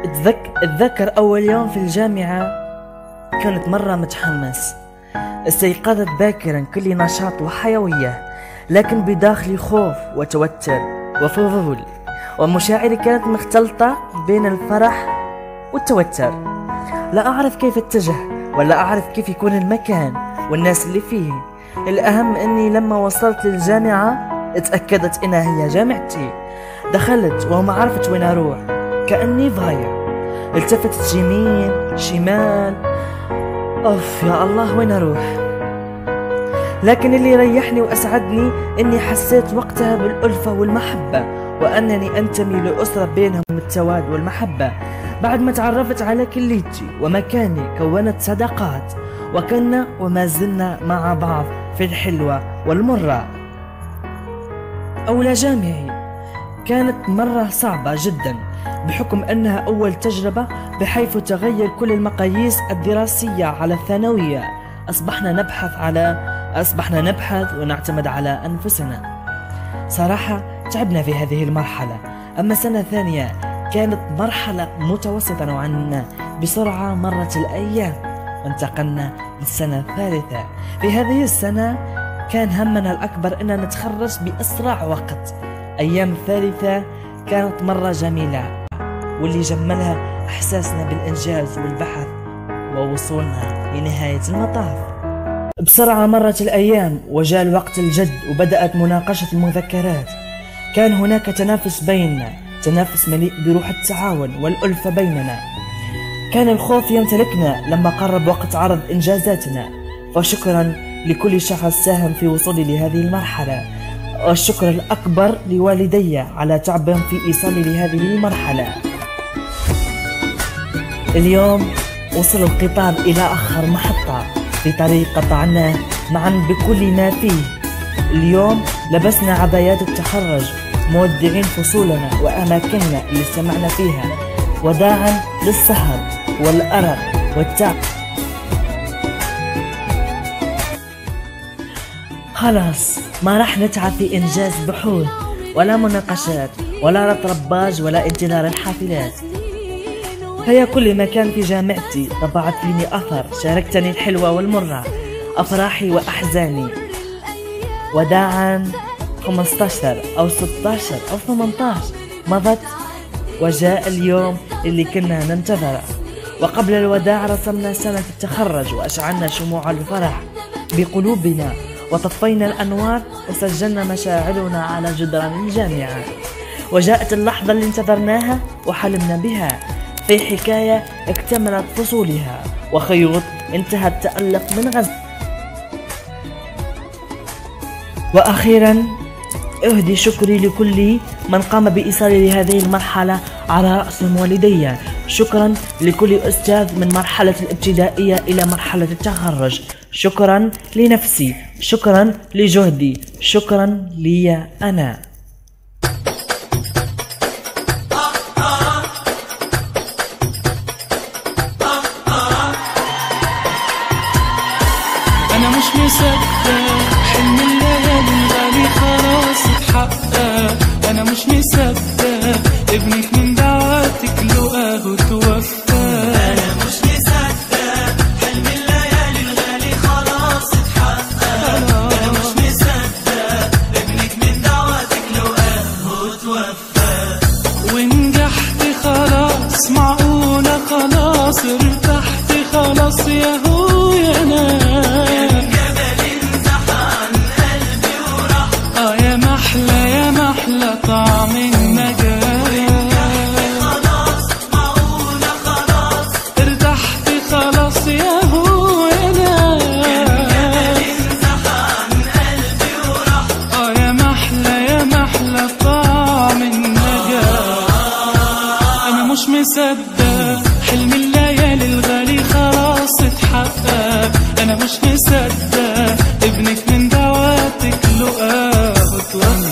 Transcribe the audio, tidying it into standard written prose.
اتذكر أول يوم في الجامعة كنت مرة متحمس. استيقظت باكرا كل نشاط وحيوية، لكن بداخلي خوف وتوتر وفضول، ومشاعري كانت مختلطة بين الفرح والتوتر. لا أعرف كيف اتجه، ولا أعرف كيف يكون المكان والناس اللي فيه. الأهم أني لما وصلت للجامعة اتأكدت إنها هي جامعتي. دخلت وما عرفت وين أروح، كأني ضايع. التفتت يمين شمال، أوف يا الله وين أروح. لكن اللي ريحني وأسعدني إني حسيت وقتها بالألفة والمحبة، وأنني أنتمي لأسرة بينهم التواد والمحبة. بعد ما تعرفت على كليتي ومكاني كونت صداقات، وكنا وما زلنا مع بعض في الحلوة والمرة. أولى جامعي كانت مرة صعبة جدا، بحكم أنها أول تجربة، بحيث تغير كل المقاييس الدراسية على الثانوية. أصبحنا نبحث ونعتمد على أنفسنا. صراحة تعبنا في هذه المرحلة. أما سنة ثانية كانت مرحلة متوسطة نوعا ما. بسرعة مرت الأيام وانتقلنا للسنة الثالثة. في هذه السنة كان همنا الأكبر أن نتخرج بأسرع وقت. أيام الثالثة كانت مرة جميلة، واللي جملها إحساسنا بالإنجاز والبحث ووصولنا لنهاية المطاف. بسرعة مرت الأيام وجاء الوقت الجد، وبدأت مناقشة المذكرات. كان هناك تنافس بيننا، تنافس مليء بروح التعاون والألفة بيننا. كان الخوف يمتلكنا لما قرب وقت عرض إنجازاتنا، فشكرا لكل شخص ساهم في وصولي لهذه المرحلة، والشكر الأكبر لوالدي على تعبهم في إيصالي لهذه المرحلة. اليوم وصل القطار إلى آخر محطة في طريق قطعناه معا بكل ما فيه. اليوم لبسنا عبايات التخرج، مودعين فصولنا وأماكننا اللي استمعنا فيها، وداعا للسهر والأرق والتعب. خلاص ما راح نتعب في إنجاز بحوث ولا مناقشات ولا ربط رباج ولا انتظار الحافلات. هيا كل مكان في جامعتي طبعت فيني أثر، شاركتني الحلوة والمرة، أفراحي وأحزاني. وداعا 15 أو 16 أو 18 مضت، وجاء اليوم اللي كنا ننتظره. وقبل الوداع رسمنا سنة التخرج، وأشعلنا شموع الفرح بقلوبنا، وطفينا الأنوار، وسجلنا مشاعرنا على جدران الجامعة. وجاءت اللحظة اللي انتظرناها وحلمنا بها، في حكاية اكتملت فصولها، وخيوط انتهى التألق من غزة. وأخيرا أهدي شكري لكل من قام بإيصالي لهذه المرحلة على رأسهم والدي. شكرا لكل أستاذ من مرحلة الابتدائية إلى مرحلة التخرج. شكرا لنفسي، شكرا لجهدي، شكرا لي أنا. أنا مش مصدق حلم الليالي الغالي خلاص اتحقق. أنا مش مصدق ابنك من دعواتك لقاه توفى. أنا مش مصدق حلم الليالي الغالي خلاص اتحقق. أنا مش مصدق ابنك من دعواتك لقاه توفى. ونجحت خلاص، معقولة خلاص، ارتحت خلاص يا هو يا ناس. طعم النجاة خلاص، معقولة خلاص، ارتحت خلاص يا هو انا. انزح عن قلبي وراح. يا محلى طعم النجاة. انا مش مصدق حلم الليالي الغالي خلاص اتحقق. انا مش مصدق ابنك من دعواتك لقاه توفى.